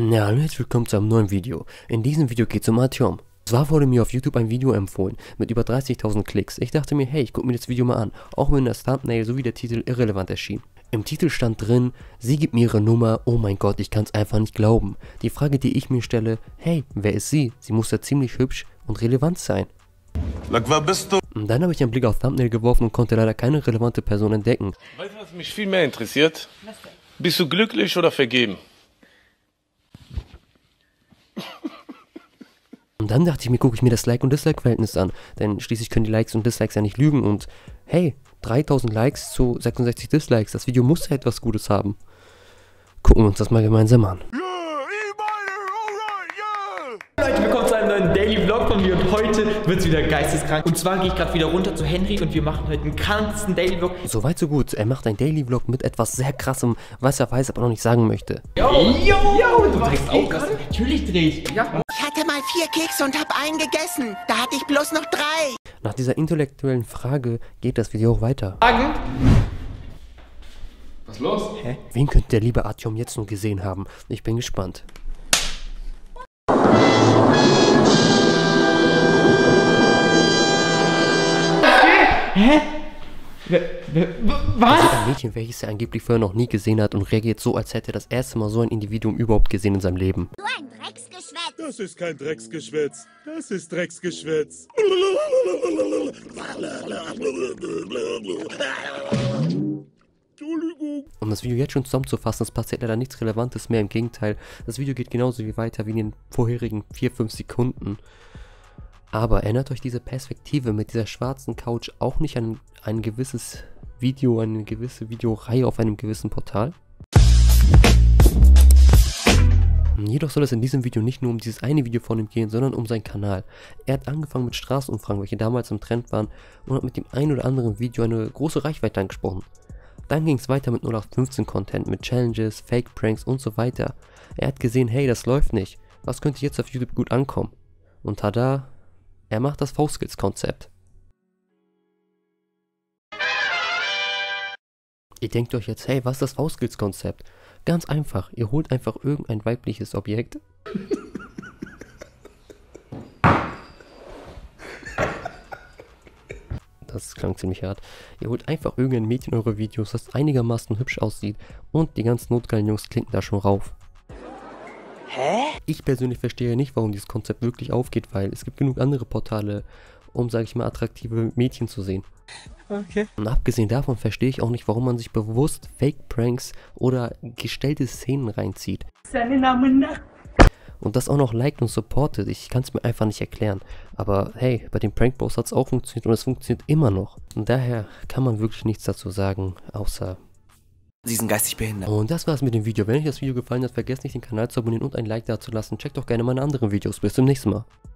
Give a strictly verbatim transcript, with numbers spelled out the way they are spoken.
Ja, hallo, herzlich willkommen zu einem neuen Video. In diesem Video geht es um Artyom. Zwar wurde mir auf YouTube ein Video empfohlen mit über dreißigtausend Klicks. Ich dachte mir, hey, ich gucke mir das Video mal an, auch wenn das Thumbnail sowie der Titel irrelevant erschien. Im Titel stand drin, sie gibt mir ihre Nummer, oh mein Gott, ich kann es einfach nicht glauben. Die Frage, die ich mir stelle, hey, wer ist sie? Sie muss ja ziemlich hübsch und relevant sein. Wer bist du? Und dann habe ich einen Blick auf Thumbnail geworfen und konnte leider keine relevante Person entdecken. Weißt du, was mich viel mehr interessiert? Bist du glücklich oder vergeben? Und dann dachte ich mir, gucke ich mir das Like- und Dislike-Verhältnis an, denn schließlich können die Likes und Dislikes ja nicht lügen und hey, dreitausend Likes zu sechsundsechzig Dislikes, das Video muss ja etwas Gutes haben. Gucken wir uns das mal gemeinsam an. Leute, willkommen zu einem neuen Daily Vlog von mir und heute wird es wieder geisteskrank. Und zwar gehe ich gerade wieder runter zu Henry und wir machen heute einen krankesten Daily Vlog. Soweit so gut, er macht einen Daily Vlog mit etwas sehr krassem, was er weiß, aber noch nicht sagen möchte. Yo, yo, yo, du drehst auch gerade? Natürlich dreh ich. Ja. Ich hatte mal vier Kekse und hab einen gegessen. Da hatte ich bloß noch drei. Nach dieser intellektuellen Frage geht das Video auch weiter. Fragen? Was ist los? Hä? Wen könnte der liebe Artyom jetzt nun gesehen haben? Ich bin gespannt. Hä? Wer, wer, was? Also ein Mädchen, welches er angeblich vorher noch nie gesehen hat und reagiert so, als hätte er das erste Mal so ein Individuum überhaupt gesehen in seinem Leben. Du ein Drecksgeschwätz. Das ist kein Drecksgeschwätz. Das ist Drecksgeschwätz. Entschuldigung. Um das Video jetzt schon zusammenzufassen, es passiert leider nichts Relevantes mehr, im Gegenteil. Das Video geht genauso wie weiter wie in den vorherigen vier fünf Sekunden. Aber erinnert euch diese Perspektive mit dieser schwarzen Couch auch nicht an ein gewisses Video, eine gewisse Videoreihe auf einem gewissen Portal? Jedoch soll es in diesem Video nicht nur um dieses eine Video von ihm gehen, sondern um seinen Kanal. Er hat angefangen mit Straßenumfragen, welche damals im Trend waren, und hat mit dem ein oder anderen Video eine große Reichweite angesprochen. Dann ging es weiter mit null acht fünfzehn Content, mit Challenges, Fake Pranks und so weiter. Er hat gesehen, hey, das läuft nicht. Was könnte jetzt auf YouTube gut ankommen? Und tada, er macht das V-Skills-Konzept. Ihr denkt euch jetzt, hey, was ist das V-Skills-Konzept? Ganz einfach, ihr holt einfach irgendein weibliches Objekt. Das klang ziemlich hart. Ihr holt einfach irgendein Mädchen in eure Videos, das einigermaßen hübsch aussieht, und die ganzen notgeilen Jungs klinken da schon rauf. Hä? Ich persönlich verstehe nicht, warum dieses Konzept wirklich aufgeht, weil es gibt genug andere Portale, um, sage ich mal, attraktive Mädchen zu sehen. Okay. Und abgesehen davon verstehe ich auch nicht, warum man sich bewusst Fake-Pranks oder gestellte Szenen reinzieht. Seine Namen nach. Und das auch noch liked und supportet. Ich kann es mir einfach nicht erklären. Aber hey, bei den Prank Bros hat es auch funktioniert und es funktioniert immer noch. Und daher kann man wirklich nichts dazu sagen, außer... Sie sind geistig behindert. Und das war's mit dem Video. Wenn euch das Video gefallen hat, vergesst nicht den Kanal zu abonnieren und ein Like dazulassen. Checkt doch gerne meine anderen Videos. Bis zum nächsten Mal.